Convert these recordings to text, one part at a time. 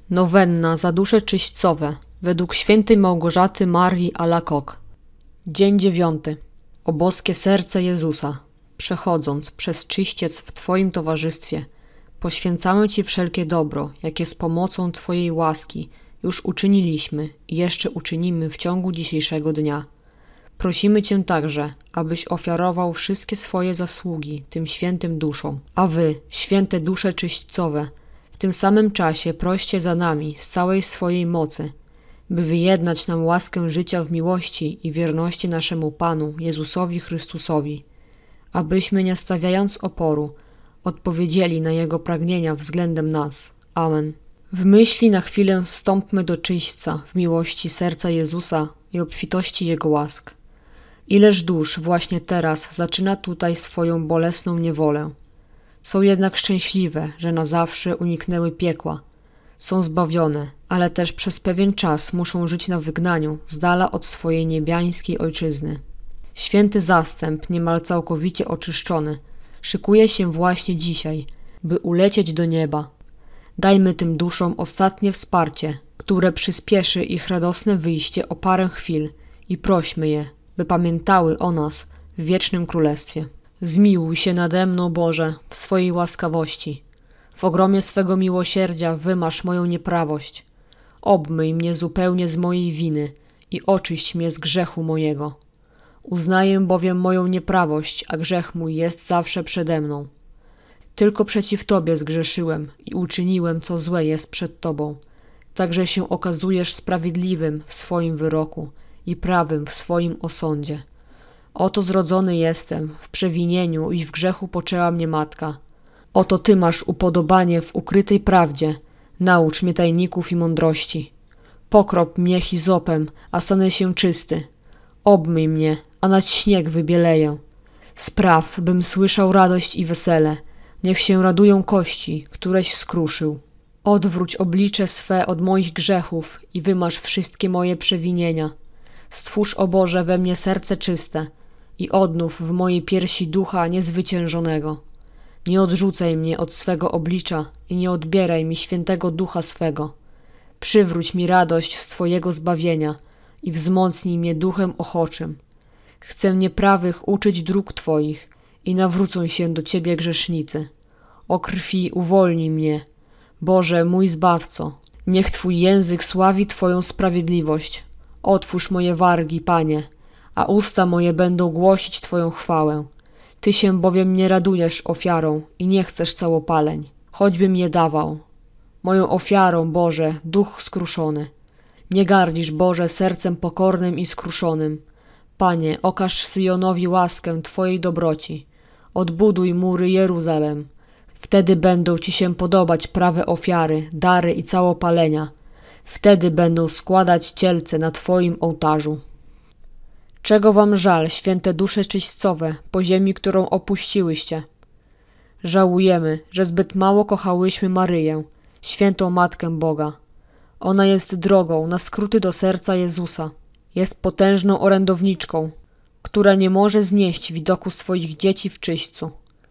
Nowenna za dusze czyśćcowe według świętej Małgorzaty Marii Alacoque. Dzień 9. O boskie serce Jezusa, przechodząc przez czyściec w Twoim towarzystwie, poświęcamy Ci wszelkie dobro, jakie z pomocą Twojej łaski już uczyniliśmy i jeszcze uczynimy w ciągu dzisiejszego dnia. Prosimy Cię także, abyś ofiarował wszystkie swoje zasługi tym świętym duszom, a Wy, święte dusze czyśćcowe, w tym samym czasie proście za nami z całej swojej mocy, by wyjednać nam łaskę życia w miłości i wierności naszemu Panu Jezusowi Chrystusowi, abyśmy, nie stawiając oporu, odpowiedzieli na Jego pragnienia względem nas. Amen. W myśli na chwilę zstąpmy do czyśćca w miłości serca Jezusa i obfitości Jego łask. Ileż dusz właśnie teraz zaczyna tutaj swoją bolesną niewolę. Są jednak szczęśliwe, że na zawsze uniknęły piekła. Są zbawione, ale też przez pewien czas muszą żyć na wygnaniu, z dala od swojej niebiańskiej ojczyzny. Święty zastęp, niemal całkowicie oczyszczony, szykuje się właśnie dzisiaj, by ulecieć do nieba. Dajmy tym duszom ostatnie wsparcie, które przyspieszy ich radosne wyjście o parę chwil i prośmy je, by pamiętały o nas w wiecznym królestwie. Zmiłuj się nade mną, Boże, w swojej łaskawości. W ogromie swego miłosierdzia wymasz moją nieprawość. Obmyj mnie zupełnie z mojej winy i oczyść mnie z grzechu mojego. Uznaję bowiem moją nieprawość, a grzech mój jest zawsze przede mną. Tylko przeciw Tobie zgrzeszyłem i uczyniłem, co złe jest przed Tobą. Także się okazujesz sprawiedliwym w swoim wyroku i prawym w swoim osądzie. Oto zrodzony jestem, w przewinieniu i w grzechu poczęła mnie matka. Oto Ty masz upodobanie w ukrytej prawdzie, naucz mnie tajników i mądrości. Pokrop mnie hizopem, a stanę się czysty. Obmyj mnie, a nad śnieg wybieleję. Spraw, bym słyszał radość i wesele, niech się radują kości, któreś skruszył. Odwróć oblicze swe od moich grzechów i wymasz wszystkie moje przewinienia. Stwórz, o Boże, we mnie serce czyste i odnów w mojej piersi ducha niezwyciężonego. Nie odrzucaj mnie od swego oblicza i nie odbieraj mi świętego ducha swego. Przywróć mi radość z Twojego zbawienia i wzmocnij mnie duchem ochoczym. Chcę nieprawych uczyć dróg Twoich i nawrócą się do Ciebie grzesznicy. O krwi uwolnij mnie, Boże, mój Zbawco. Niech Twój język sławi Twoją sprawiedliwość. Otwórz moje wargi, Panie, a usta moje będą głosić Twoją chwałę. Ty się bowiem nie radujesz ofiarą i nie chcesz całopaleń, choćbym je dawał. Moją ofiarą, Boże, duch skruszony. Nie gardzisz, Boże, sercem pokornym i skruszonym. Panie, okaż Syjonowi łaskę Twojej dobroci. Odbuduj mury Jeruzalem. Wtedy będą Ci się podobać prawe ofiary, dary i całopalenia. Wtedy będą składać cielce na Twoim ołtarzu. Czego Wam żal, święte dusze czyśćcowe, po ziemi, którą opuściłyście? Żałujemy, że zbyt mało kochałyśmy Maryję, świętą Matkę Boga. Ona jest drogą na skróty do serca Jezusa. Jest potężną orędowniczką, która nie może znieść widoku swoich dzieci w czyśćcu.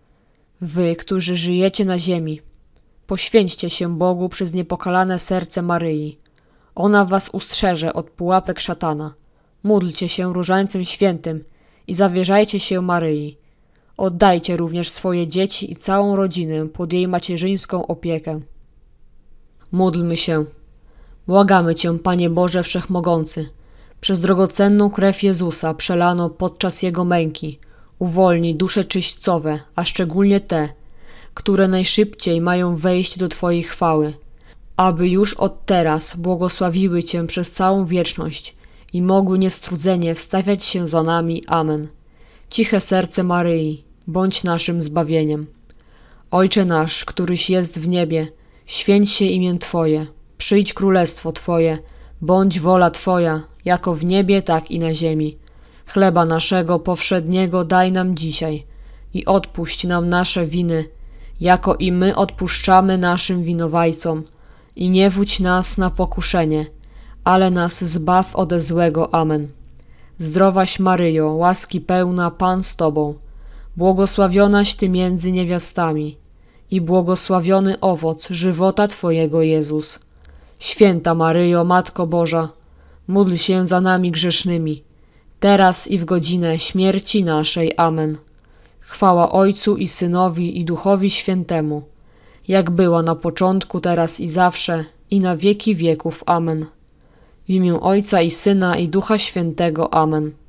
Wy, którzy żyjecie na ziemi, poświęćcie się Bogu przez niepokalane serce Maryi. Ona was ustrzeże od pułapek szatana. Módlcie się różańcem świętym i zawierzajcie się Maryi. Oddajcie również swoje dzieci i całą rodzinę pod jej macierzyńską opiekę. Módlmy się. Błagamy Cię, Panie Boże Wszechmogący, przez drogocenną krew Jezusa przelano podczas Jego męki, uwolnij dusze czyśćcowe, a szczególnie te, które najszybciej mają wejść do Twojej chwały, aby już od teraz błogosławiły Cię przez całą wieczność i mogły niestrudzenie wstawiać się za nami. Amen. Ciche serce Maryi, bądź naszym zbawieniem. Ojcze nasz, któryś jest w niebie, święć się imię Twoje, przyjdź królestwo Twoje, bądź wola Twoja, jako w niebie, tak i na ziemi. Chleba naszego powszedniego daj nam dzisiaj i odpuść nam nasze winy, jako i my odpuszczamy naszym winowajcom. I nie wódź nas na pokuszenie, ale nas zbaw ode złego. Amen. Zdrowaś Maryjo, łaski pełna, Pan z Tobą, błogosławionaś Ty między niewiastami i błogosławiony owoc żywota Twojego, Jezus. Święta Maryjo, Matko Boża, módl się za nami grzesznymi, teraz i w godzinę śmierci naszej. Amen. Chwała Ojcu i Synowi, i Duchowi Świętemu, jak była na początku, teraz i zawsze, i na wieki wieków. Amen. W imię Ojca i Syna, i Ducha Świętego. Amen.